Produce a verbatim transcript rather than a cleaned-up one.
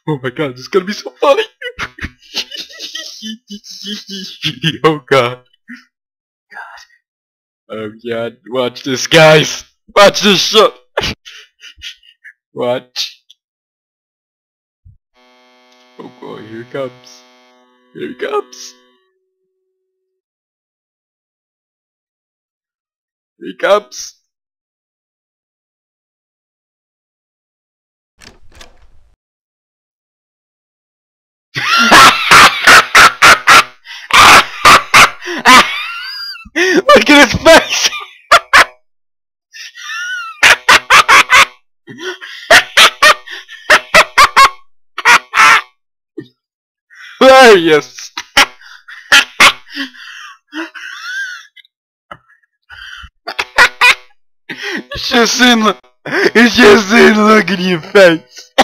Oh my god, this is gonna be so funny! Oh god. Oh god, watch this, guys! Watch this shit! Watch. Oh boy, here he comes. Here he comes. Here he comes. Look at his face! Hilarious! You should have seen, you should have seen the look in your face.